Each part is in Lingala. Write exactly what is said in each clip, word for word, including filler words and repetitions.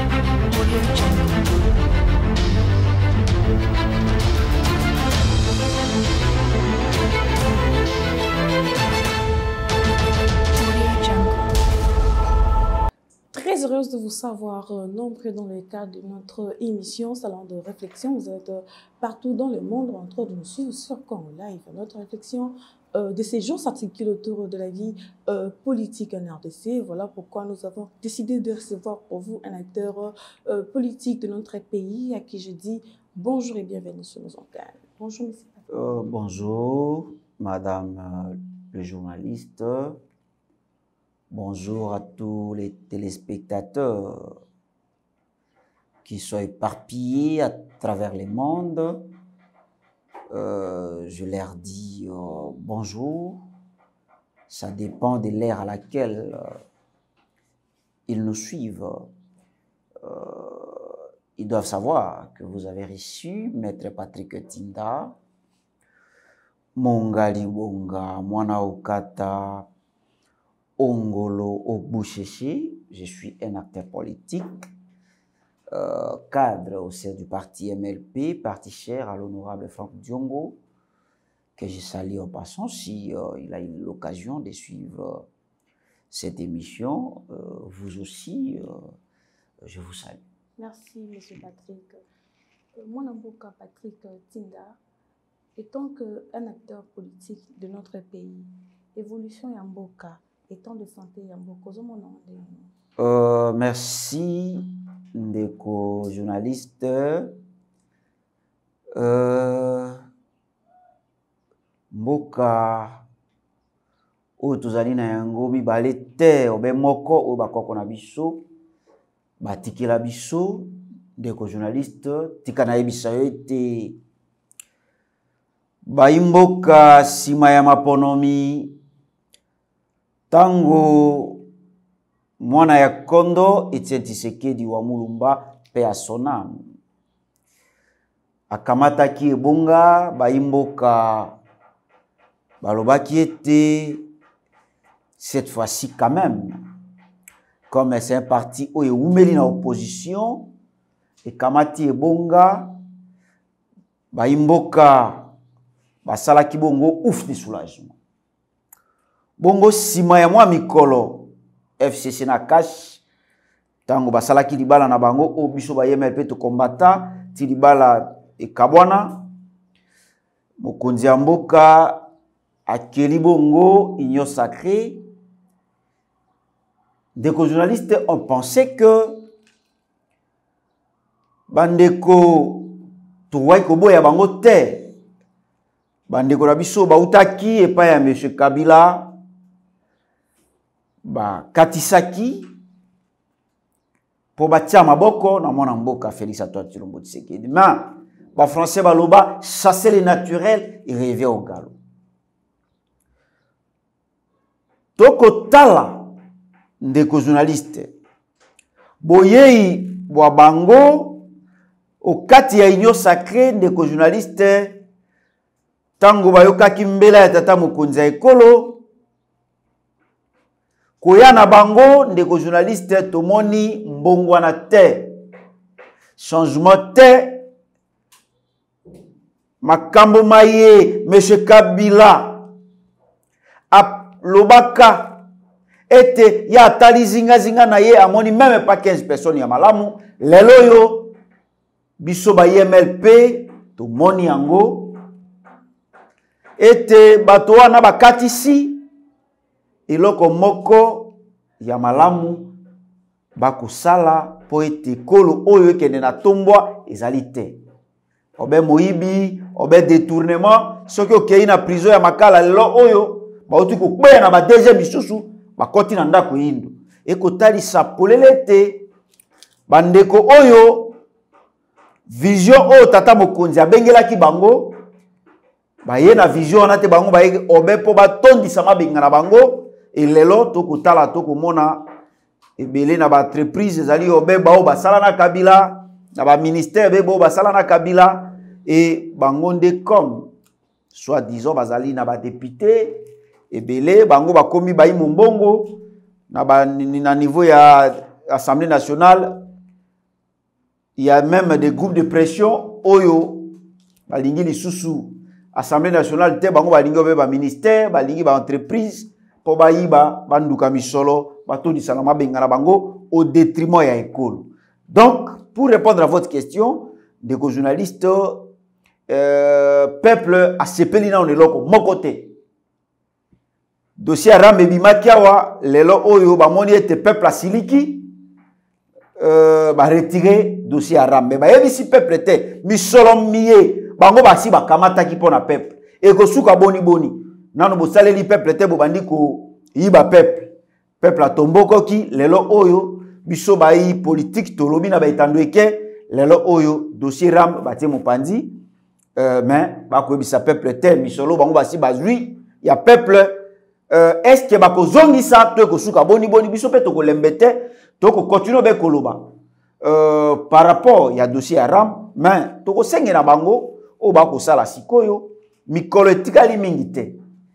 Très heureuse de vous savoir euh, nombreux dans le cadre de notre émission Salon de réflexion. Vous êtes euh, partout dans le monde en train de nous suivre sur Congo Live. Notre réflexion euh, de ces jours s'articule autour de la vie euh, politique en R D C. Voilà pourquoi nous avons décidé de recevoir pour vous un acteur euh, politique de notre pays à qui je dis bonjour et bienvenue sur nos antennes. Bonjour, monsieur. Euh, bonjour, madame euh, le journaliste. Bonjour à tous les téléspectateurs qui sont éparpillés à travers le monde. Euh, je leur dis euh, bonjour. Ça dépend de l'ère à laquelle euh, ils nous suivent. Euh, ils doivent savoir que vous avez reçu Maître Patrick Tinda, Mongali Bonga, Mwana Okata, Ongolo Ogbouchechi. Je suis un acteur politique, euh, cadre au sein du parti M L P, parti cher à l'honorable Franck Diongo, que je salue en passant si euh, il a eu l'occasion de suivre euh, cette émission. Euh, vous aussi, euh, je vous salue. Merci, monsieur Patrick. Euh, Mon avocat Patrick Tinda, étant qu'un acteur politique de notre pays, évolution Yamboka, étant de santé Yamboka, mon nom euh, merci, Ndeko journaliste. Euh, Mboka, o tozali na yango mibale te, obe moko o bakoko na biso, batikela biso, Ndeko journaliste, tika na yebisa yo ete Baimboka sima ya maponomi tango mwana ya kondo Etienne Tshisekedi wa Mulumba pe ya sonam akamataki ebonga Baimboka balobaki ete cette fois-ci quand même comme c'est un parti oyo umeli na opposition et kamati ebonga Baimboka basalaki bongo ouf de soulagement. Bongo sima ya mwa mikolo F C C na cash tango basalaki libala na bango o biso ba M L P to kombata ti libala e kabwana mokonzi ya mboka akeli bongo union sacrée. Des journalistes ont pensé que bandeko tuwai koboya bango te. Bandeko na biso bautaki epa ya monsieur Kabila ba katisaki po batia maboko na mwana mboka Félix Antoine Tshilombo Tshisekedi. Mais ba français baloba chasser le naturel et rêver au galop. Toko tala ndeko journaliste boyei bwa bango okati ya union sacrée ndeko journaliste tango bayokaki mbela ya tata mokonzi ya ekolo koya na bango ndeko journaliste tomoni mbongwana te changement te makambo maye monsieur Kabila alobaka ete ya atali zinga zinga na ye amoni même pas quinze personnes ya malamu lelo yo biso ba M L P tomoni yango ete bato wana bakatisi eloko moko ya malamu bakosala po ete kolo oyo ekende na tombwa ezali te. Obe moyibi, obe détournement, soki okei na prison ya makala lelo oyo bauti kokweya na ba deuxième bisusu bakoti na ndako yindo ekotalisa polele te bandeko oyo vision oyo tata mokonzi abengelaki bango baye na vision na te bango baye obe po batondisa mabenga na bango elelo tokotala tokomona ebele na ba entreprise ezali obe bao basala na Kabila na ba ministère bebo basala na Kabila et bango nde comme soit disons bazali na ba député ebele bango bakomi bayi mombongo na ba na niveau ya Assemblée nationale il y a même des groupes de pression oyo balingi lisusu Assemblée nationale te bango balingi obe ba ministère balingi ba entreprise po bayiba banduka misolo batondisa na mabengana bango au détriment ya école. Donc pour répondre à votre question des journalistes euh, peuple a sepeli na oneloko mokote dossier Aram ebimakiawa lelo oyo bamoni ete peuple asiliki euh, ba retirer dossier Aram mais ba yebisi peuple te misolo miye bango basi bakamata ki pona peuple et ko suka boni boni nano bosaleli peuple te bobandi ko yiba peuple peuple atomboko ki lelo oyo biso bayi politique tolobi na baitandweke lelo oyo dossier Ram batie mopandi euh, mais bako bisa peuple te misolo bango basi bazui ya peuple euh, est-ce que bako zongisa to ko suka boni boni biso pe to ko lembete to ko continuer be koloba euh, par rapport ya dossier Ram mais to ko sengena bango o bako sala sikoyo mikolo etikali mingi te.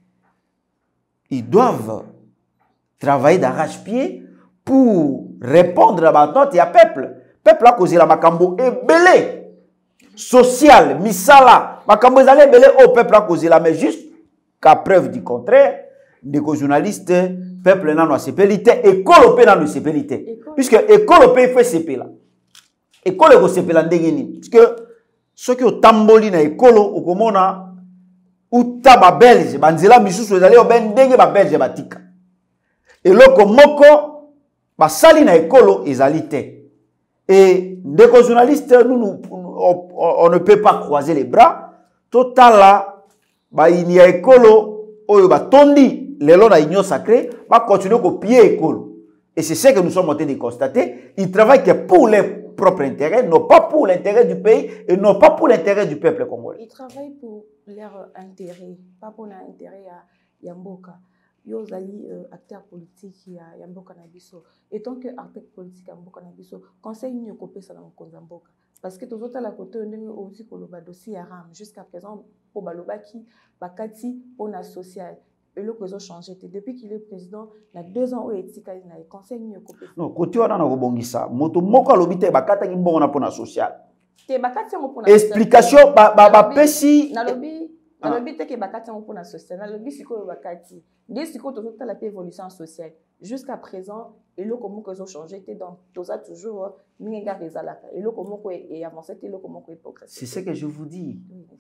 Ils doivent travailler d'arrache-pied pour répondre à l'attente et à peuple. Peuple a causé la makambo ebele social, misala, makambo ezale ebele au peuple a causé la mais juste qu'à preuve du contraire, des journalistes peuple n'a pas sépélité école pe n'a pas sépélité puisque école pe fait sépéla. École ko sépéla ndengeni puisque ceux qui ont tamboli na école au komona uta ba belge banzela misusu ezali oben ndenge ba belge batika eloko moko basali na ekolo ezali te et ndeko journaliste nous, nous on, on ne peut pas croiser les bras totala ba ini ya ekolo oyo batondi lelo na union sacrée ba continuer copier ekolo et c'est ce que nous sommes en train de constater ils travaillent que pour les propre intérêt, non pas pour l'intérêt du pays et non pas pour l'intérêt du peuple congolais. Ils travaillent pour leur intérêt, pas pour l'intérêt à Yamboka. Yo zali euh, acteur politique ya Yamboka Nabiso. Et tant que acteur politique Yamboka Nabiso, conseil mieux copier ça dans le Yamboka. Parce que tous autres à la côté on est aussi pour le dossier Aram jusqu'à présent pour balobaki bakati pour la sociale. Et le président changé. Depuis qu'il est président, il y a deux ans où il est conseil mieux copié. Non, côté on a rebongisa. Moto moko lobite bakata ki mbongo na pona social. Te bakati mo pona. Explication ba ba ba pesi. Na lobi, na lobi te ke bakati mo pona social. Na lobi siko bakati. Dès siko to tota la évolution sociale. Jusqu'à présent, et le comment que ont changé était dans toza toujours minga rezalaka. Et le comment ko est avancé et le comment ko est progressé. C'est ce que je vous dis.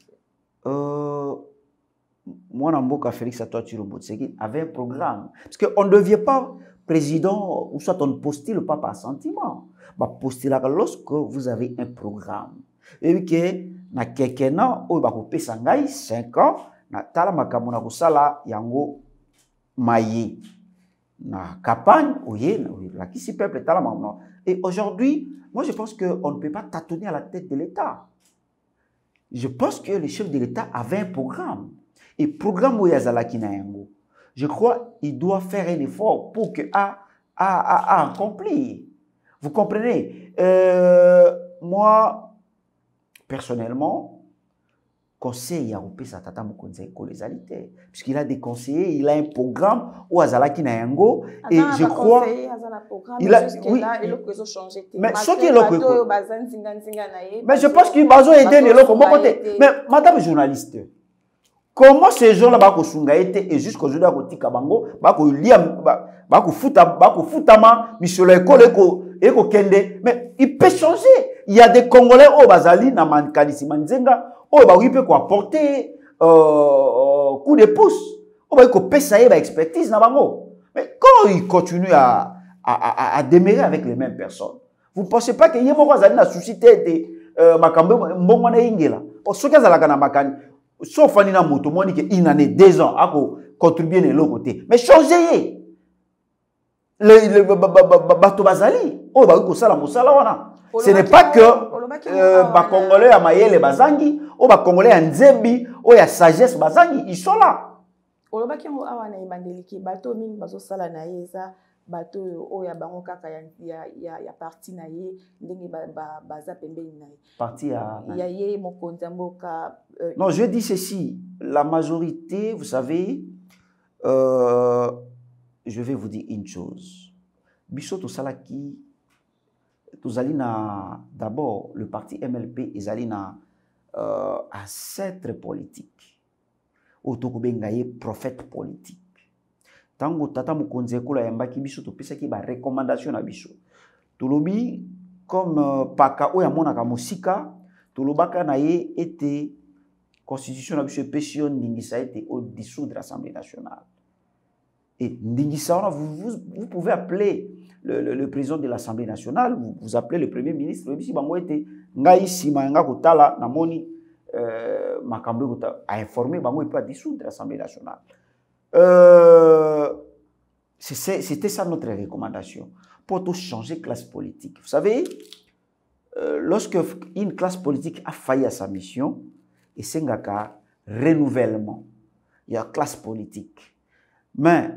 Euh moi, Namboka Félix Antoine Tshisekedi avait un programme. Parce qu'on ne devient pas président, ou soit on ne postule pas par sentiment. On postule lorsque vous avez un programme. Et que, na quelqu'un, ou ba coupé sangai, cinq ans, na tala makamuna kusala yango maye. Na campagne, ouye, la qui si peuple tala makamuna. Et aujourd'hui, moi je pense qu'on ne peut pas tâtonner à la tête de l'État. Je pense que le chef de l'État avait un programme. Et programme Oyazalaki na yango, je crois il doit faire un effort pour que a a a, a accompli. Vous comprenez? euh, Moi, personnellement, conseil à Opé Satata Mokonze Kolezalité, puisqu'il a des conseillers, il a un programme Oyazalaki na yango, et je crois il a oui, et le président changé. Mais ce qui est le mais je pense qu'il a besoin d'aider les locaux. Mais madame journaliste, comment ces gens-là bako sungaete et jusqu'aujourd'hui bako tika bango bako liam bako futa bako futama misolo école eko eko kende mais il peut changer. Il y a des Congolais au bazali na mankanisi manzenga au ba oui peut quoi apporter euh, coup de pouce au ba ko pesa ba expertise na bango. Mais quand il continue à à à, à demeurer avec les mêmes personnes, vous ne pensez pas que yemo bazali na suscité de makambo mbongo na ingela o soki azalaka na makani sauf Anina Moto, moi, il en est deux ans à contribuer de l'autre côté. Mais changez le bateau Bazali. Oh, bah, ce n'est pas que les Congolais à Maïe les Bazangi, ou les Congolais à Nzembi, ou à Sagesse Bazangi, ils sont là. Olobaki mo awana ibandeliki bateau mingi bazo sala na yeza bateau oya bango kaka ya ya ya parti na ye ndenge ba baza pembeni na ye parti ya ya ye mokonzi mboka. Non, je dis ceci, la majorité, vous savez, euh, je vais vous dire une chose. Biso to salaki tozali na d'abord le parti M L P ezali na euh, ancêtre politique otokobenga ye prophète politique. Tango tata mokonzi ekolo yambaki biso topesaki ba recommandation na biso. Tolobi comme euh, paka oya monaka mosika tolobaka na ye ete constitution na biso epesi ndingisa ete au dissoudre l'Assemblée nationale. Et ndingisa vous, vous, vous pouvez appeler le, le, le président de l'Assemblée nationale, vous, vous appelez le premier ministre, et puis bango ete ngai sima nga kotala na moni euh, makambo a informé bango il peut dissoudre l'Assemblée nationale. Euh, C'était ça notre recommandation pour tout changer classe politique. Vous savez, euh, lorsque une classe politique a failli à sa mission, et c'est un renouvellement, il y a classe politique. Mais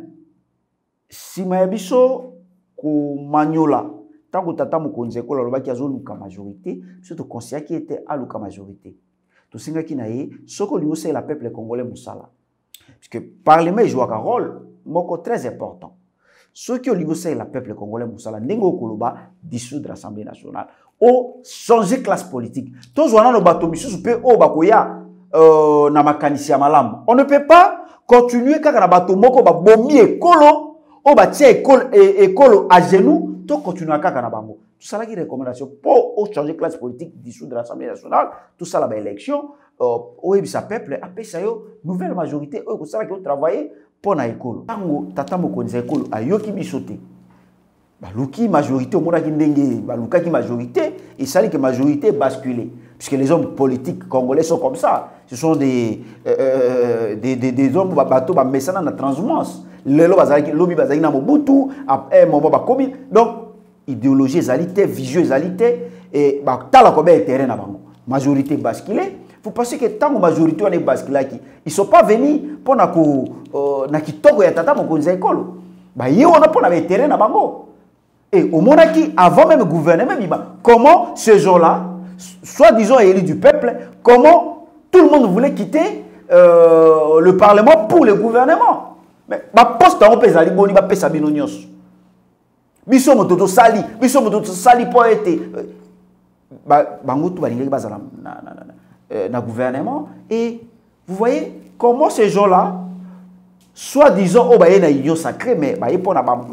si Mayabiso ko maniola, tant que tata mokonze ko la ki azoluka majorité, surtout conseiller qui était à luka majorité. Tout singa ki nae, soko liyo c'est la peuple congolais musala. Parce que parlement joue un rôle moko très important. Ceux qui ont négocié le peuple congolais Moussala, Nengo Koloba, dissoudre l'Assemblée nationale, ou changer classe politique. Tous on a nos bateaux, ou bakoya, na makanisi malam. On ne peut pas continuer quand on a bateau moko ba bombi écolo, ou ba tie école écolo à genoux, tout continuer quand on a bango. Tout ça là qui recommandation pour changer classe politique, dissoudre l'Assemblée nationale, tout ça là ba élection, ou et sa peuple après ça yo nouvelle majorité, ou ça là qui ont travaillé pour na école. Tango tata mokonzi école ayoki bisote. Ba luki majorité au monde qui ndenge, ba luka qui majorité et ça que majorité basculer puisque les hommes politiques congolais sont comme ça. Ce sont des euh, des, des des hommes ba bateau ba mesana na transhumance. Lelo bazaki lobi bazaki na Mobutu, après moment ba komi. Donc idéologie ezalité, vision ezalité et ba tala ko be terrain na bango. Majorité basculer. Vous pensez que tant que la majorité est basculée, ils ne sont pas venus pour na ko na kitoko ya tata mokonzi école. Bah ils ont pour na terrain na bango. Et au monaki avant même le gouvernement, comment ces gens-là, soit disons élus du peuple, comment tout le monde voulait quitter euh, le parlement pour le gouvernement. Mais ma poste en pèse ali boni ba pesa binonyos. Biso mototo sali, biso mototo sali pour être ba bango tout ba lingi bazala na na na na gouvernement. Et vous voyez comment ces gens-là, soit disant, oh, bah, il y a une union sacrée, mais bah, ils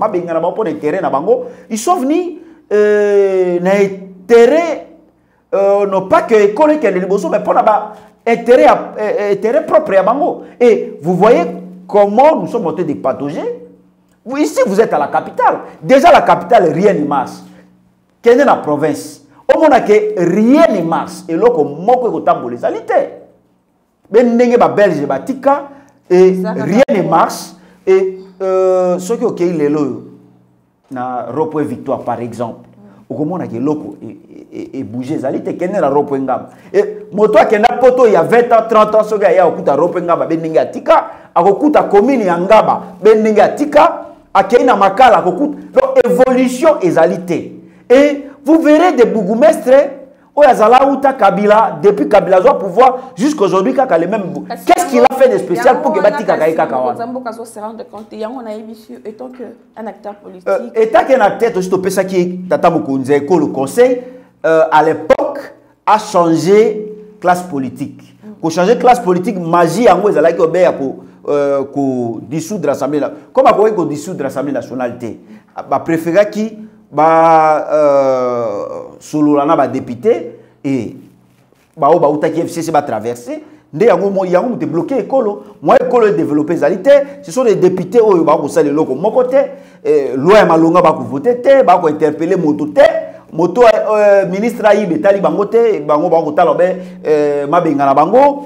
sont venus euh, intérêt, euh, non pas que l'école qui est le mais pour intérêt, intérêt propre à Bango. Et vous voyez comment nous sommes montés des pathogènes. Vous, ici, vous êtes à la capitale. Déjà, la capitale, rien ne marche. Quelle est la province? Au monde que rien ne marche et là comme moko ko tambola salité ben ndenge ba belge ba tika et rien ne marche et euh ceux qui OK lelo na Ropo Victoire par exemple au komona ke loko et bouger salité kene la Ropo ngamba et moto akenda poto il y a vingt ans trente ans ce gars ya okuta Ropo ngamba ben ndenge atika akokuta commune ya ngaba ben ndenge atika akena makala akokuta donc évolution et salité et vous verrez des bourgmestres où Yazala Outa Kabila, depuis Kabila doit pouvoir jusqu'aujourd'hui, les mêmes. Qu'est-ce qu'il a fait de spécial pour que Batika Kaïka Kawan? Se rendre compte, il y a étant qu'un acteur politique. Étant qu'un acteur, aussi, tu sais que Tata Mokonze, le conseil, à l'époque, a changé classe politique. Pour changer classe politique, magie, en gros, Yazala qui obéit pour dissoudre l'Assemblée nationale. Comment pour dissoudre l'Assemblée nationale? Bah, préférer qui bah euh, Sololana ba député et bah au bah ou F C C va traverser ndé yango mo yango te bloqué écolo moi écolo développer salité ce sont des députés au bah ko sale loko mon côté loi malonga ba ko voter té ba ko interpeller moto té moto ministre ayi betali bango té bango ba ko talobe mabenga na bango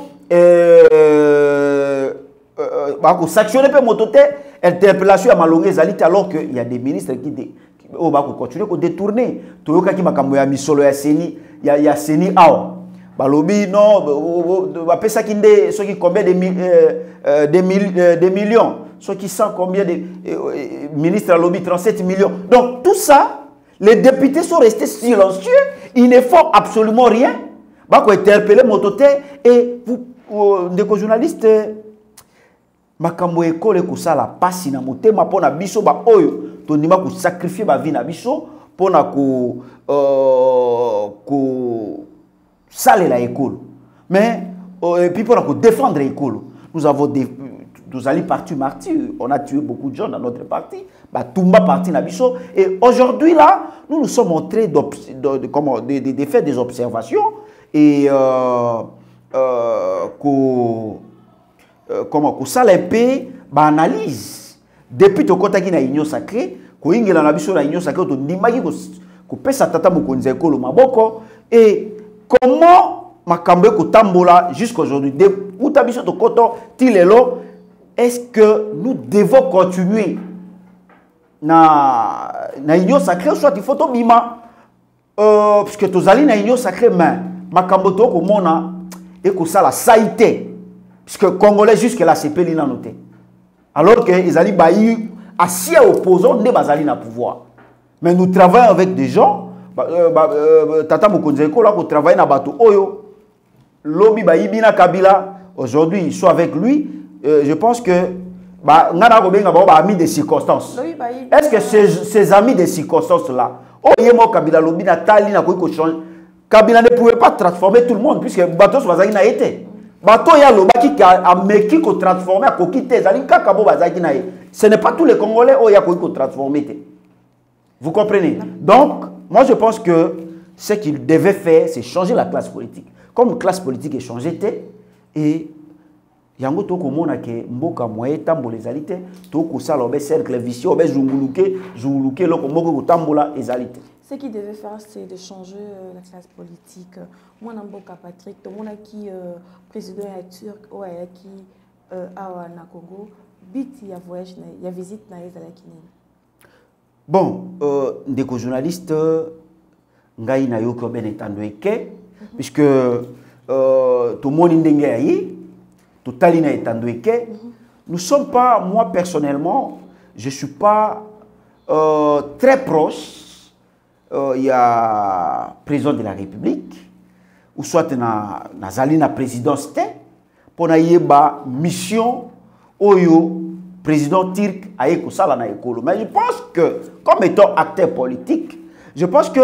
euh ba ko sanctionner pe moto té interpellation à malonga salité alors que il y a des ministres qui on va continuer à détourner. Tout le monde qui a mis solo ya Seni, ya ya Seni aw. Balobi non, on appelle ça qui est ceux qui combien de euh, des mille des millions, ceux qui sont combien de euh, ministres à lobby trente-sept millions. Donc tout ça, les députés sont restés silencieux, ils ne font absolument rien. Bah quoi interpeller mototé et vous des journalistes makambo école ko sala pasi na motema pona biso ba oyo to ndima ko sacrifier ba vie na biso pour na ko euh, ko saler la école. Mais euh, et puis pour na ko défendre l'école. Nous avons des nous allons partir martyr. On a tué beaucoup de gens dans notre parti. Bah, Toumba parti Nabiso. Et aujourd'hui, là, nous nous sommes en train de, de, de, comment, de, de, de faire des observations et euh, euh, qu'on euh, comment qu'on ça l'épée, bah, analyse. Depuis que tu as une union sacrée, qu'on a une union sacrée, qu'on a une qu'on peut s'attendre à une école au Maboko. Et comment ma cambe ko tambola jusqu'à aujourd'hui, où tu as besoin de coton, tilelo. Est-ce que nous devons continuer na na union sacrée soit il faut to bima euh parce que tous allez na union sacrée mais makambo to ko mona et que ça la saïté parce que congolais jusque là c'est peli na noté alors que ils allaient baï assis opposants ne bazali na pouvoir mais nous travaillons avec des gens euh, tata mokonzeko là ko travaille na bato oyo lobby baï bina Kabila aujourd'hui ils sont avec lui. Euh, je pense que bah, on a amis de circonstances. Est-ce que ces, ces amis de circonstances là, oh yemo Kabila lobi na tali na ko change. Kabila ne pouvait pas transformer tout le monde puisque bateau bazaki na été. Bateau ya lobaki a meki ko transformer a ko quitter zali kaka bo bazaki na. Ce n'est pas tous les Congolais oh ya ko transformer. Vous comprenez? Donc, moi je pense que ce qu'il devait faire c'est changer la classe politique. Comme la classe politique est changée et yango to komona ke mboka moye tambola ezalité to ko sala obe cercle vicieux obe zunguluke zunguluke loko moko ko tambola ezalité. Ce qu'il devait faire c'est de changer euh, la classe politique. Moi na mboka Patrick to mona ki euh, président ya turc o ya ki euh, awa na Congo bit ya voyage na ya visite na ezalaki nini. Bon euh, ndeko journaliste ngai na yo ko ben etandweke puisque euh to moni ndenge ya yi Totalina et Tandoueke, nous ne sommes pas, moi personnellement, je ne suis pas euh, très proche. Euh, il y a le président de la République, ou soit na Zalina présidence, pour na mission, oyo, président Turc, aïe Kosala na ekolo. Mais je pense que, comme étant acteur politique, je pense que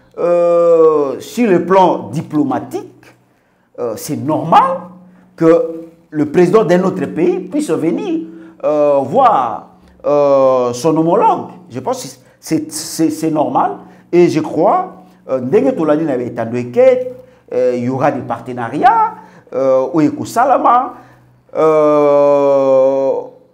euh, sur le plan diplomatique, euh, c'est normal que le président d'un autre pays puisse venir euh, voir euh, son homologue. Je pense que c'est normal. Et je crois, euh, il y aura des partenariats, euh, au Salama. Euh,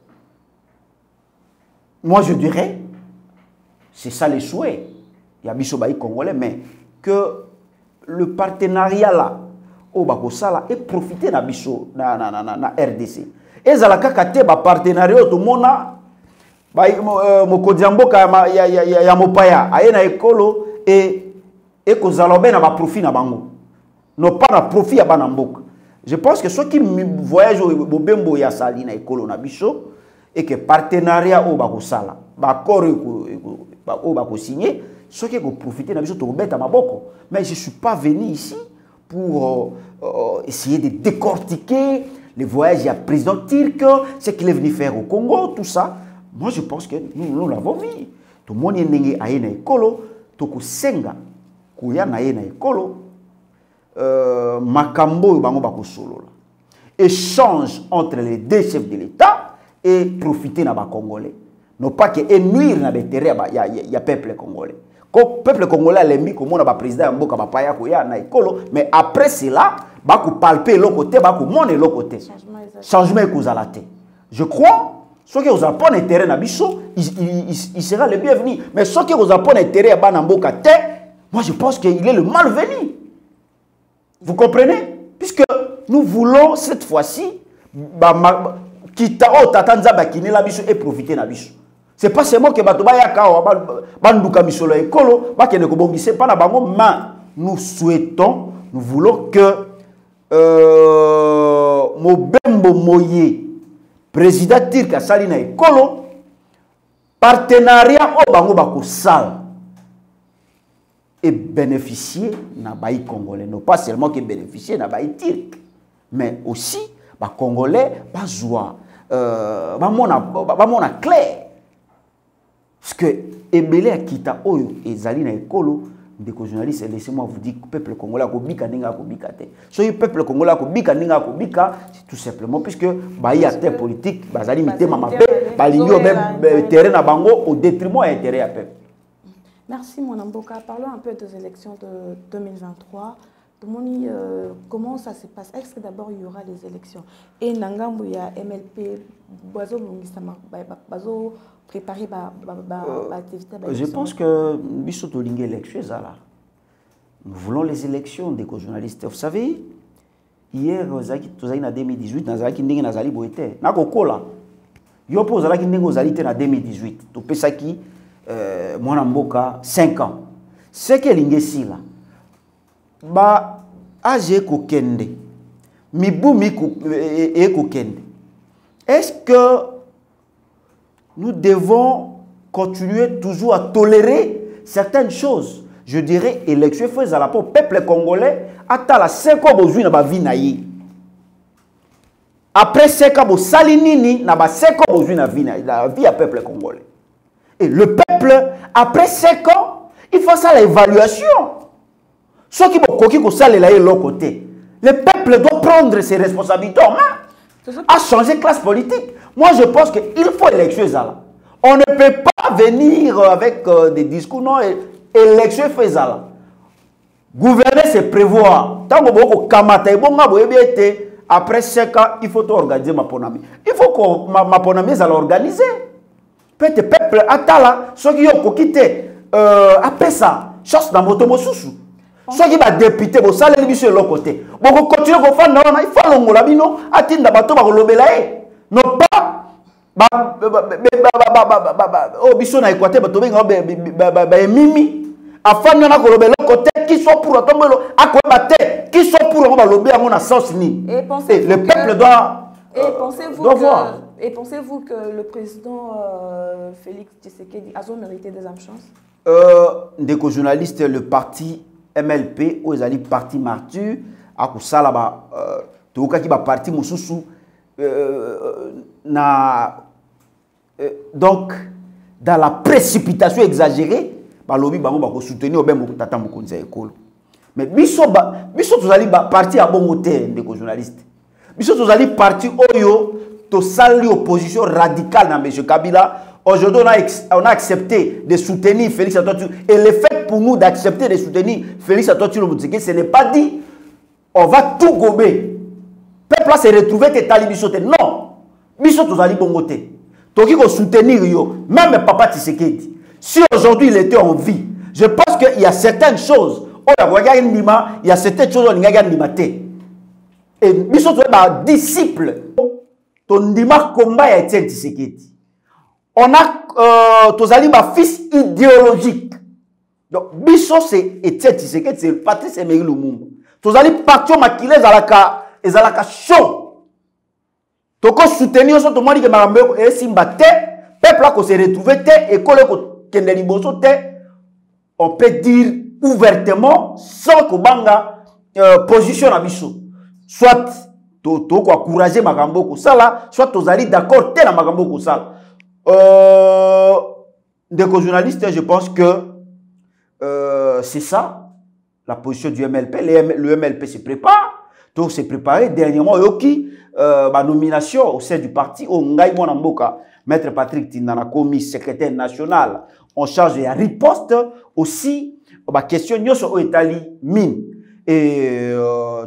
moi, je dirais, c'est ça les souhaits. Il y a Bissobaï congolais, mais que le partenariat là, au Bakosala et profiter na biso na na na na R D C. Et zalaka kate ba partenariat to mona ba mokodiamboka ya ya ya ya mopaya ayena ekolo et et ko zalobe na ba profit na bango. Non pas na profit ya bana mboka. Je pense que ceux qui voyagent au bembo ya sali na ekolo na biso et que partenariat au Bakosala ba accord ba o ba ko signer ceux qui vont profiter na biso to beta maboko. Mais je suis pas venu ici pour euh, euh, essayer de décortiquer les voyages à président turc, ce qu'il est venu faire au Congo, tout ça. Moi, je pense que nous, nous l'avons vu. Tout le monde est né à Yena Ekolo, tout le senga, Kouya na Yena Ekolo, Makambo Bango Bako Solo. Échange entre les deux chefs de l'État et profiter na ba Congolais. Non pas que nuire na terre il y a peuple congolais. Le peuple congolais a mis comme on président Mboka Bapaya Koya na ekolo, mais après cela, ba ko palper l'autre côté, ba ko monter l'autre côté. Changement kozalate. Je crois, ceux qui ont pas intérêt na biso, il sera le bienvenu. Mais ceux qui ont pas intérêt à ba Mboka te, moi je pense qu'il est le malvenu. Vous comprenez? Puisque nous voulons cette fois-ci ba kita o tatanza bakine la biso et profiter na biso. C'est pas seulement que Batoba Yakao, Bandouka Misolo et Kolo, Bakene Kobongise, pas la bango, mais nous souhaitons, nous voulons que euh, Mobembo Moye, président Tirka Salina et Kolo, partenariat au bango Bako Sal, et bénéficier na baï congolais. Non pas seulement que bénéficier na baï Tirk, mais aussi, ba Congolais, ba joie, euh, ba mona clair. Parce que ebele akita oyo ezali na ekolo ndeko journaliste, laissez-moi vous dire que le peuple congolais a kobika ninga kobika te. So le peuple congolais a kobika ninga kobika, c'est tout simplement puisque ba y a terre politique, bazali mité mama pe, ba lingi même terrain na bango au détriment à intérêt à peuple. Merci mon Mboka. Parlons un peu des élections de deux mille vingt-trois. Moni, euh, comment ça se passe? Est-ce que d'abord il y aura des élections? Et Nangambo, il y a M L P, Boiseau Longisama, Boiseau préparer l'activité. Je pense que Bissot Olingé élection là. Nous voulons les élections des journalistes. Vous savez, hier, en deux mille dix-huit, nous avons dit que nous avons été. Nous avons là. Yo pose là qui nous avons été en deux mille dix-huit. Tu peux ça qui, moi Mboka, cinq ans. C'est que l'ingé si là. Ba age kokende mibu mi e kokende. Est-ce que nous devons continuer toujours à tolérer certaines choses? Je dirais élection faisant la pour peuple congolais ata la cinq ans besoin na ba vie na yi. Après cinq ans bo salinini na ba cinq ans besoin na vie na la vie à peuple congolais. Et le peuple après cinq ans, il faut ça l'évaluation. Ceux qui vont saler là l'autre côté, le peuple doit prendre ses responsabilités en main, à changer de classe politique. Moi, je pense qu'il faut élection là. On ne peut pas venir avec euh, des discours non élection là. Gouverner, c'est prévoir. Tant que vous avez après cinq ans, il faut organiser ma ponami. Il faut que ma, ma ponami soit organisée. Peut-être le peuple attala, ceux qui ont quitté euh, après ça, chasse dans moto mosusu. Ceux qui sont députés, vous savez, les de l'autre côté. Vous continuez à faire il faut l'ongola bino, atteindre bateau par l'obélaé. Non pas, oh, biso na équateur, bateau ben mimi. Afin de nous l'autre côté, qui sont pour tomber à quoi battre, qui sont pour l'obé à mon sens ni. Le peuple doit. Et pensez-vous que, et pensez-vous que le président euh, Félix Tshisekedi a mérité des âmes chances? Euh, des journalistes, le parti M L P ou les parti martyr à kusala ba tout cas qui va parti mususu na donc dans la précipitation exagérée ba lobby bango ba ko soutenir au même tata mukonza école mais biso ba biso tozali ba parti à bon côté des journalistes biso tozali parti oyo to sali opposition radicale na monsieur Kabila. Aujourd'hui, on a, on a accepté de soutenir Félix Antoine. Et le fait pour nous d'accepter de soutenir Félix Antoine, ce n'est pas dit on va tout gober. Le peuple s'est retrouvé que Talibi saute. Non. Biso tous allés bon côté. Toki ko soutenir yo. Même Papa Tshisekedi. Si aujourd'hui il était en vie, je pense qu'il y a certaines choses. Il y a certaines choses on a gagné. Et biso tous les disciples. Ton dima combat a été Tshisekedi. On a euh, tozali ma fils idéologique. Donc, biso c'est Etienne Tshisekedi, c'est Patrice Emery Lumumba. Tozali parti makile ezalaka ezalaka chaud. Toko soutenir so to moni ke marambe e simba te, peuple ko se retrouver te et ko le ko kende liboso te. On peut dire ouvertement sans ko banga euh, position na biso. Soit to to ko encourager makambo ko sala, soit tozali d'accord te na makambo ko sala. Euh, des journalistes, je pense que euh, c'est ça, la position du M L P. Le, le M L P se prépare, donc c'est préparé. Dernièrement, Yoki, euh, ma nomination au sein du parti, au Ngaï Mboka, Maître Patrick Tindana, commis secrétaire national, en charge de la riposte, aussi, ma question, au Italie, mine. Et euh,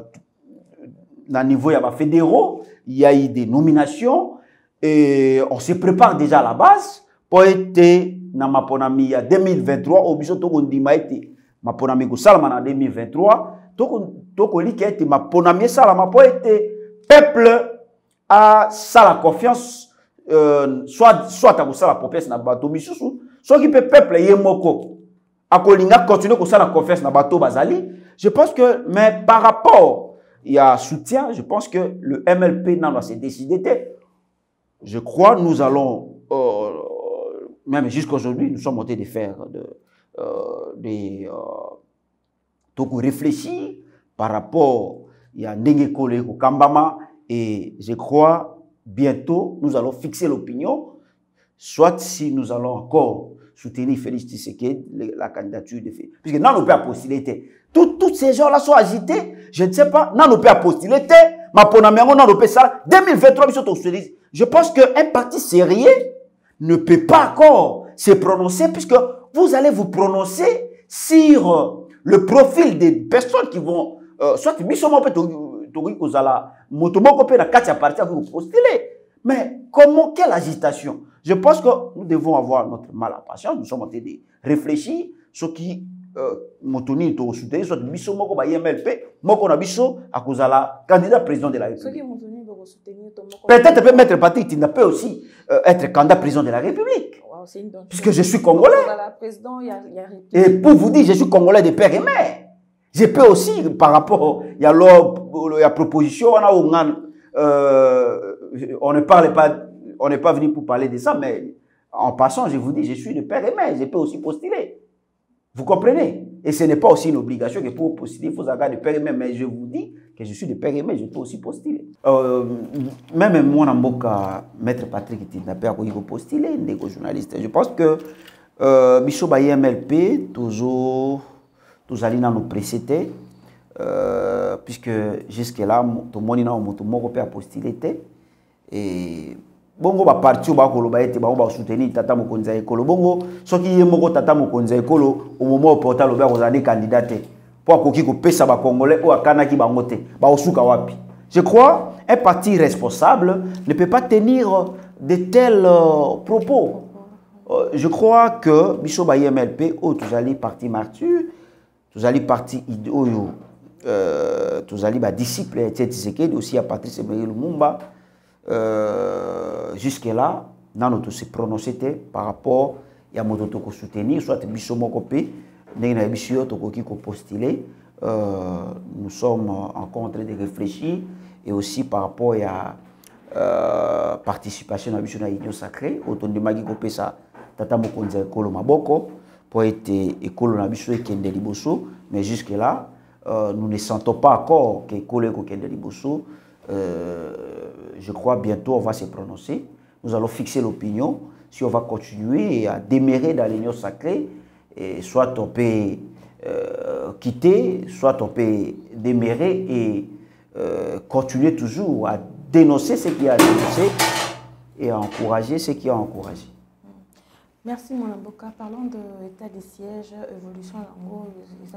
à niveau, il y a des fédéraux, il y a eu des nominations. Et on se prépare déjà à la base pour être dans ma ponami il y a deux mille vingt-trois au biso to kondima été ma ponami ko salama en deux mille vingt-trois to to ko li ke ma ponami salama pour être peuple à ça la confiance euh, soit soit à ko sala confiance na bato misusu soit qui peut peuple yemoko a ko linga continuer ko sala confiance na bato bazali. Je pense que mais par rapport il y a soutien, je pense que le M L P n'a pas s'est décidé. Je crois nous allons, euh, même jusqu'aujourd'hui, nous sommes montés de faire de, euh, des euh, réfléchir par rapport à Ndenge Kole Kambama et je crois bientôt nous allons fixer l'opinion, soit si nous allons encore soutenir Félix Tshisekedi, la candidature de Félix. Puisque non, on peut postuler. Tous ces gens-là sont agités. Je ne sais pas. Non, on peut postuler. Ma ponamiango, non, on peut ça. deux mille vingt-trois, je pense qu'un parti sérieux ne peut pas encore se prononcer, puisque vous allez vous prononcer sur le profil des personnes qui vont, euh, soit Bissoma peut Kozala, Motomoko peut la Katia parti à vous postuler. Mais comment, quelle agitation? Je pense que nous devons avoir notre mal à patience. Nous sommes en train de réfléchir sur qui Motoni to soutenir, soit Bissoma ko ba I M L P, Moko na Bisso à Kozala, candidat président de la République. Peut-être peut mettre Patrick Tinda peut aussi euh, être candidat président de la République. Puisque je suis congolais. Et pour vous dire, je suis congolais de père et mère. Je peux aussi, par rapport, il y a la proposition, on a, euh, on ne parle pas, on n'est pas venu pour parler de ça, mais en passant, je vous dis, je suis de père et mère, je peux aussi postuler. Vous comprenez? Et ce n'est pas aussi une obligation que pour postuler, il faut avoir de père et mère, mais je vous dis que je suis de père et mère, je peux aussi postuler. Euh, même moi, Namboka, Maître Patrick Tinapé, il faut postuler, des journalistes. Je pense que euh, Bicho I M L P, toujours, tous allés dans nos précédés, euh, puisque jusque-là, tout le monde a postulé. Et bongo ba parti ba ko loba ete ba ba soutenir tata mokonza ekolo bongo soki ye moko tata mokonza ekolo au moment où porta loba ko zali candidat pour akoki ko pesa ba congolais ou akana ki bango te ba osuka wapi. Je crois un parti responsable ne peut pas tenir de tels euh, propos. Euh, je crois que biso ba I M L P ou tous allez parti martyr, tous allez parti oyo euh tous allez ba disciple Tshisekedi aussi à Patrice Lumumba. Euh, jusque-là, nous avons se prononcé par rapport à notre soutenir, soit Bissomokopé, nous postuler. Nous sommes en train de réfléchir et aussi par rapport à la euh, participation à l'Union sacrée, autour de Magi Kopesa, Tata Mokonza Ekolo Maboko, pour être Ekolo Nabiso et Kende Liboso, mais jusque-là, euh, nous ne sentons pas encore que Ekolo et Kende Liboso. Euh, je crois bientôt on va se prononcer. Nous allons fixer l'opinion si on va continuer à démérer dans l'union sacrée, et soit on peut euh, quitter, soit on peut démérer et euh, continuer toujours à dénoncer ce qui a dénoncé et à encourager ce qui a encouragé. Merci mon avocat. Parlons de l'état des sièges, évolution en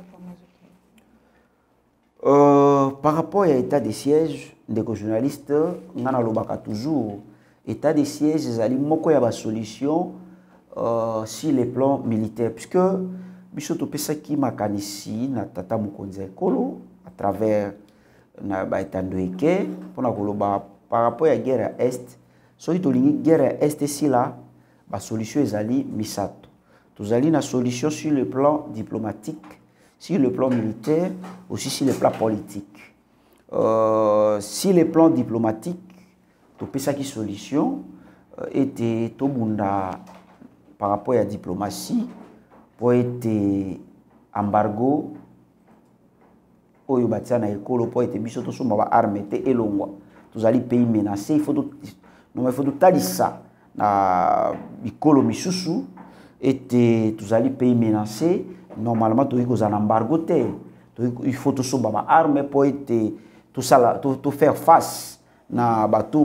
Euh, par rapport à l'état des sièges, des journalistes, on a toujours l'état des sièges, il y a une solution euh, sur les plans militaires. Puisque, Bichoto Pesaki Makanisi, Tata Mokonza Ekolo, à travers l'état de Eke, par rapport à la guerre à Est, si on a une guerre à Est, ici là, la solution est allée Misato. Nous avons une solution sur le plan diplomatique, sur le plan militaire, aussi sur le plan politique. Euh, sur le plan diplomatique, tu peux ça qui solution euh, était tout par rapport à la diplomatie pour être embargo au Yobatia na école pour être biso to soma armée et longwa. Tous allez pays menacé, il faut tout non mais il faut tout tali ça na école misusu était tous allez pays menacé. Normalement, tu as un embargo, il faut tout ça, armes pour être tout ça, tout faire face na bateau,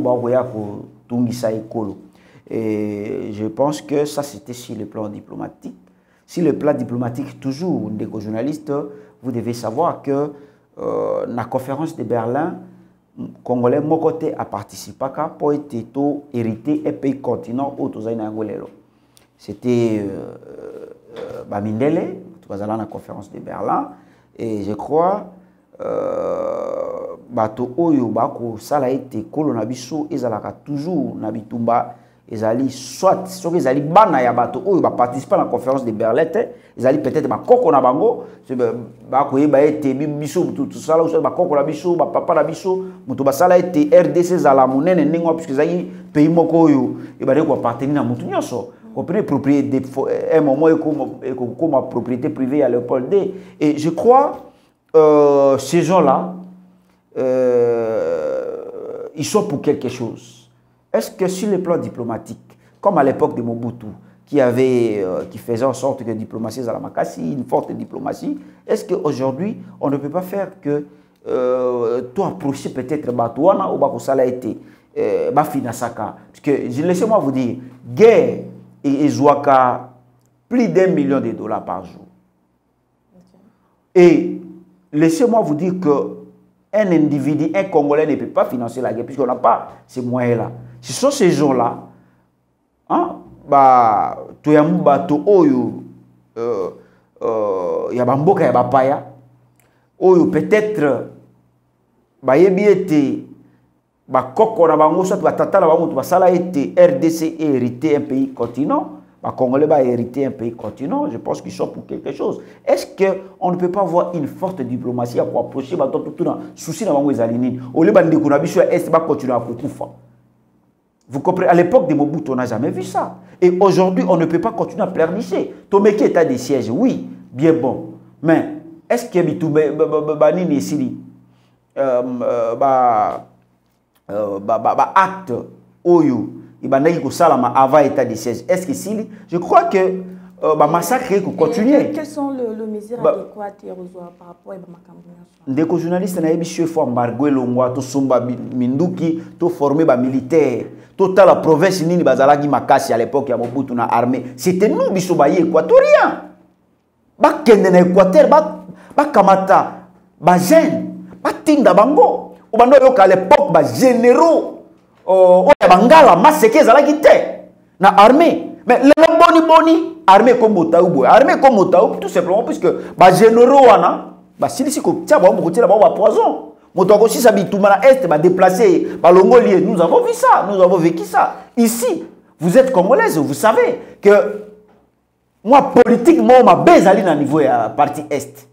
et je pense que ça c'était sur le plan diplomatique. Sur le plan diplomatique, toujours, des journalistes, vous devez savoir que euh, la conférence de Berlin, Congolais, mon côté a participé pour être tout hérité et pays continent au c'était euh, euh, Bamindele. Nous allons à la conférence de Berlin et je crois euh, bato oyo bako sala été colonabiso ezalaka toujours na bitumba ezali soit soki ezali bana ya bato oyo ba participer à la conférence de Berlin ezali peut-être ba koko na bango bako yeba été biso tout sala ou ba koko na biso ba papa na biso mutu ba sala été R D C zala munene ningo puisque ezali pays moko oyo e ba ko appartenir na mutu nyonso. Comprenez, propriété, un moment comme, comme propriété privée à Léopold D. Et je crois, euh, ces gens-là, euh, ils sont pour quelque chose. Est-ce que sur le plan diplomatique, comme à l'époque de Mobutu, qui avait, euh, qui faisait en sorte que la diplomatie à la Makassi, une forte diplomatie. Est-ce qu'aujourd'hui, on ne peut pas faire que euh, toi approcher peut-être Batouana ou Bakosala été Bafinasaka? Parce que, laissez-moi vous dire, guerre et Zouaka, plus d'un million de dollars par jour. Okay. Et laissez-moi vous dire que un individu, un Congolais ne peut pas financer la guerre puisqu'on n'a pas ces moyens-là. Ce sont ces gens-là, hein, bah, tu as un bateau, euh, euh, y a un mboka, y a un paya, peut-être, bah, y a bien été, bah, koko na bango, soit tu vas tata na bango, tu vas ça là été R D C hérité un pays continent. Les Congolais va hériter un pays continent, je pense qu'ils sont pour quelque chose. Est-ce qu'on ne peut pas avoir une forte diplomatie pour approcher tout le souci dans les alignées? Au lieu de dire est-ce va continuer à couper. Vous comprenez? À l'époque de Mobutu, on n'a jamais vu ça. Et aujourd'hui, on ne peut pas continuer à pleurnicher. Tomé qui état de siège, oui, bien bon. Mais est-ce qu'il y a des ici acte oyo? Avant l'état de siège. Est-ce que si je crois que euh, bah, massacre continuer. Quelles sont les le mesures bah, adéquates par rapport à ma des journalistes n'avaient pas chef embargo longwa to somba minduki to former ba militaire total la province nini bazalaki makasi à l'époque ya Mobutu na armée. C'était nous biso ba équatorien. Ba kende na Équateur ba ba kamata ba jeune ba tinda bango. O bando yo à l'époque ba généraux oh ya bangala maseke zalaki te na armée. Mais le boni boni armée comme Motaou, armée comme Motaou tout simplement puisque ba généraux wana ba silisi ko tia ba mo tia ba poison. Motoko si sabituma na est ba déplacer ba longolier, nous avons vu ça, nous avons vécu ça. Ici, vous êtes congolaise, vous savez que moi politiquement ma bezali na niveau ya partie est.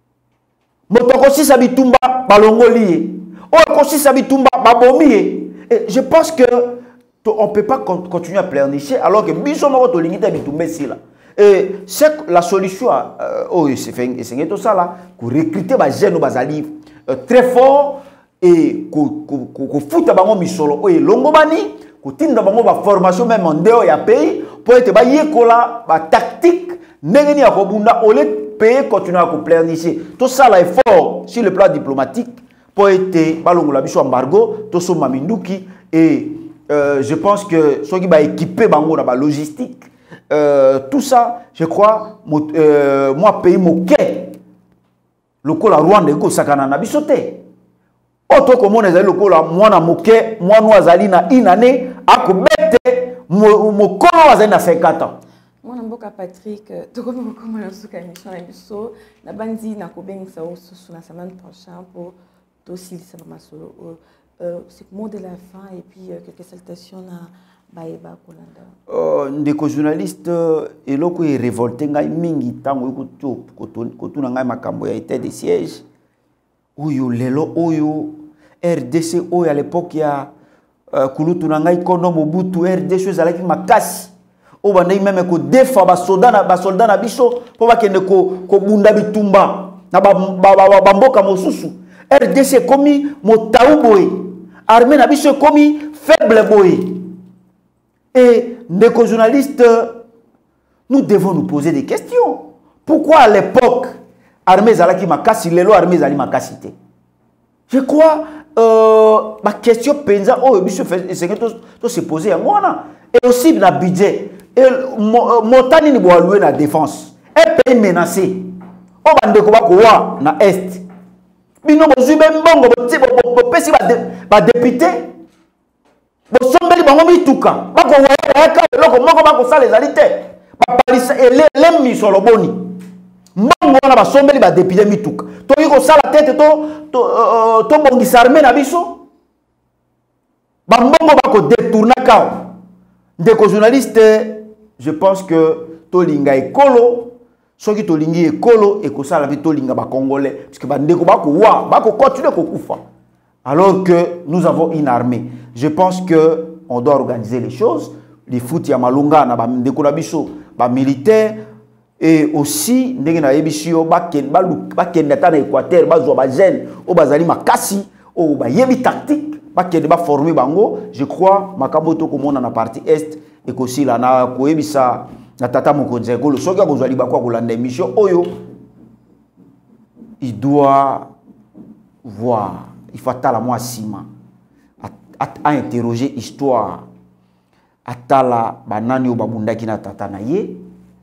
Motoko si sabitumba ba longolier. O ko si sabitumba ba bomier. Et je pense que on ne peut pas continuer à pleurnicher alors que biso moko to lingita bitumbe si là. Et c'est la solution euh, oh c'est fait c'est tout ça là pour recruter ba jeunes bazali euh, très fort et ko ko ko futa bango misolo oh longo bani ko tinda bango ba formation même en dehors ya pays pour être ba yekola ba tactique ndengeni ya kobunda au lieu de payer continuer à pleurnicher. Tout ça là est fort sur le plan diplomatique pour être balongola biso embargo to so maminduki et euh, je pense que ceux qui va équiper bango na ba logistique euh, tout ça je crois euh, moi pays moké lokola Rwanda ko sakana na biso te oto ko mona ezali lokola mwana moké mwana azali na une année akobete mokolo azali na cinquante ans. Mon amboka Patrick, tu connais comment on se gagne sur l'émission. La bandi n'a qu'au bien ça sur la semaine prochaine pour aussi ça va solo. C'est le mot de la fin et puis quelques salutations à Baïba Kolanda. Ndeko journaliste et loko est révolté ngai mingi tango ikuto koto na ngai makambo ya état de siège. Oyo lelo oyo R D C oyo à l'époque ya kulutu na ngai kono Mobutu R D C ezalaki makasi. O bandai même ko defa ba soldat na ba soldat na biso po ba kende ko ko bunda bitumba na ba ba mboka mosusu. R D C komi Motaou boy. Armée na biso komi faible boy. Et les journalistes, nous devons nous poser des questions. Pourquoi à l'époque, armée Zalaki Makasi, l'élo armée Zali Makasité? Je crois, euh, ma question pensa, oh, monsieur, c'est que tout se poser à moi. Et aussi, dans le budget, Montani ni boa louer la défense. Un pays menacé. Oh, bande ko ba ko wa na est. Bino bozu même bongo bo pesi ba député. Bo sombeli bango mituka. Ba ko wa ka loko moko ba ko sala ezali te. Ba palisa ele lemi solo boni. Mbongo na ba sombeli ba député mituka. To yiko sala tete to to to bongisa armée na biso. Ba mbongo ba ko détourner ka. Ndeko journaliste, je pense que tolinga ekolo, ceux qui tolingi ekolo et que ça la vie tolinga ba congolais parce que ba ndeko ba ko wa ba ko continuer ko kufa. Alors que nous avons une armée. Je pense que on doit organiser les choses, les foot ya malunga na ba ndeko na biso, ba militaire et aussi ndenge na yebisio ba ken ba lu ba ken data na Équateur ba zo ba jeune o bazali makasi o ba yebi tactique. Bakende ba former bango, je crois makambo to komona na partie est et aussi là na koyebisa na tata mokonzi ekolo soki akozwa libakwa kolanda émission oyo il doit voir, il faut attendre moi sima à, à interroger histoire atala banani o babundaki na tata na ye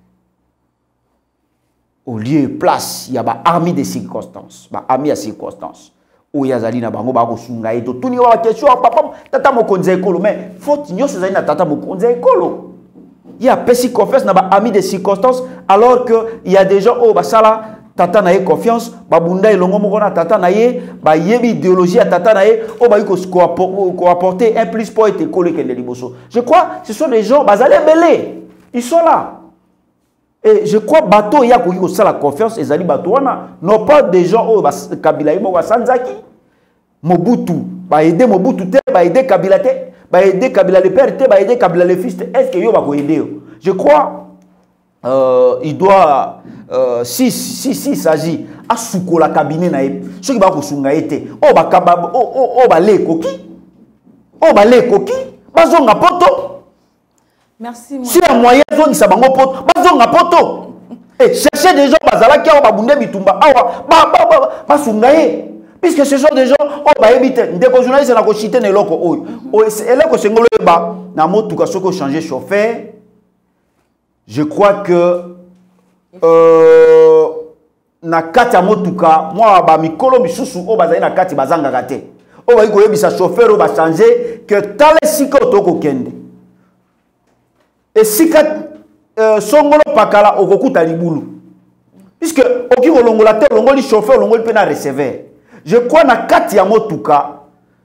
au lieu et place il y a ba armée de circonstances ba armée à circonstances o yazali na bango ba ko sunga eto tuni wa question papa tata mokonzi ekolo mais faut nyoso zali na tata mokonzi ekolo. Il y a pesi confiance na ba ami de circonstances alors que il y a des gens oh ba sala tata na ye confiance ba bunda elongo moko na tata na ye ba yebi idéologie à tata na ye oh ba ko ko apporter un plus pour être collé que les liboso. Je crois ce sont des gens bazale belé. Ils sont là. Et je crois bateau il y a ko ça la confiance ezali bateau wana non pas des gens oh ba Kabila mo wa Sanzaki Mobutu ba aider Mobutu te ba aider Kabila te ba aider Kabila le père te ba aider Kabila le fils te est-ce que yo ba ko aider je crois euh, il doit euh, si si si s'agit à soukola cabinet na ye ceux qui ba ko sunga été oh ba kabab oh oh oh ba le koki oh ba le koki ba zonga poto merci moi si un moyen zongi sa bango poto ba zonga poto et chercher des gens bazala ki ba bunde bitumba awa ba ba ba, ba sunga ye. Puisque ce sont des gens, oh, bah, évitez, des journalistes, na ko chité ne loko, oh, oh, et là, que c'est ngolo ba, na mo tout cas, ce que changer chauffeur, je crois que, euh, na kati ya mo tout cas, moi, ba, mikolo, misusu, oh, bah, na kati, ba, zanga gate, oh, bah, il sa chauffeur, oh, bah, changer, que tale sika otoko kende. Et sika, euh, songolo pakala, okokuta libulu. Puisque, oki olongola te, olongoli chauffeur, olongoli pena receveur. Je crois na kati ya motuka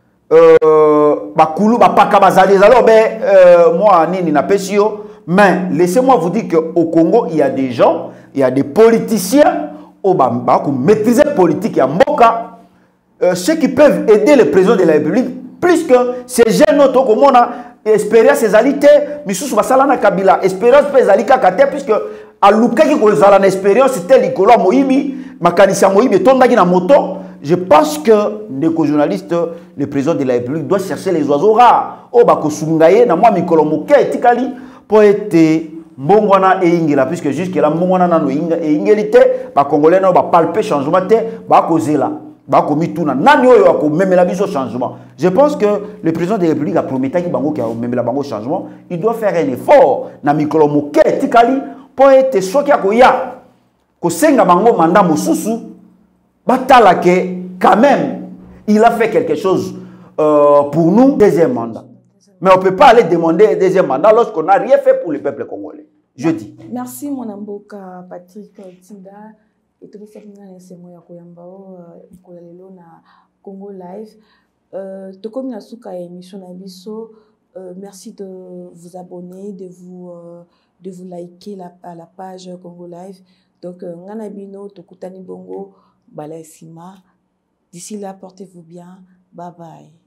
euh bakulu bapaka bazali alors ben euh, moi nini na pesio mais laissez-moi vous dire que au Congo il y a des gens, il y a des politiciens au bamba qui maîtriser politique ya mboka euh, ceux qui peuvent aider le président de la République plus que ces jeunes autres comme on a expérience ces alités misusu basala na Kabila expérience pesa alika kate puisque alukaki ko zala na expérience c'était likolo moyibi makanisa moyibi tondaki na moto. Je pense que les journalistes, le président de la République doit chercher les oiseaux rares. Oh, bah, kosungaye, na moi, mikolo moke, etikali, pour être mbongwana et ingela, puisque jusque-là, mbongwana na no ingelite, bah, congolais, bah, palper changement, bah, kozela, bah, komituna, nani oyo, ako, même la biso changement. Je pense que le président de la République a promis qu'il bango, qui a même la bango changement, il doit faire un effort, na mikolo moke, etikali, pour être soki akoya, kosenga bango mandat mosusu, batala que quand même il a fait quelque chose euh, pour nous deuxième mandat mais on peut pas aller demander un deuxième mandat lorsqu'on n'a rien fait pour le peuple congolais je dis merci mon amboka Patrick Tinda et tout ça na semo ya koyamba o kolelo na Congo Live euh to comme na suka émission na biso merci de vous abonner de vous euh, de vous liker la à la page Congo Live donc ngana bino to kutani bongo Balaisima. D'ici là, portez-vous bien. Bye bye.